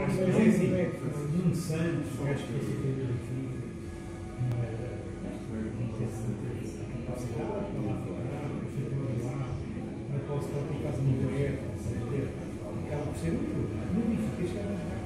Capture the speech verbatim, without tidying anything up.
mas é assim, Nuno Santos, o gajo que fez a vida aqui, não era. Não tinha capacidade para lá falar, não foi para lá, não posso estar por causa do projeto, acaba por ser útil. Não significa chegar a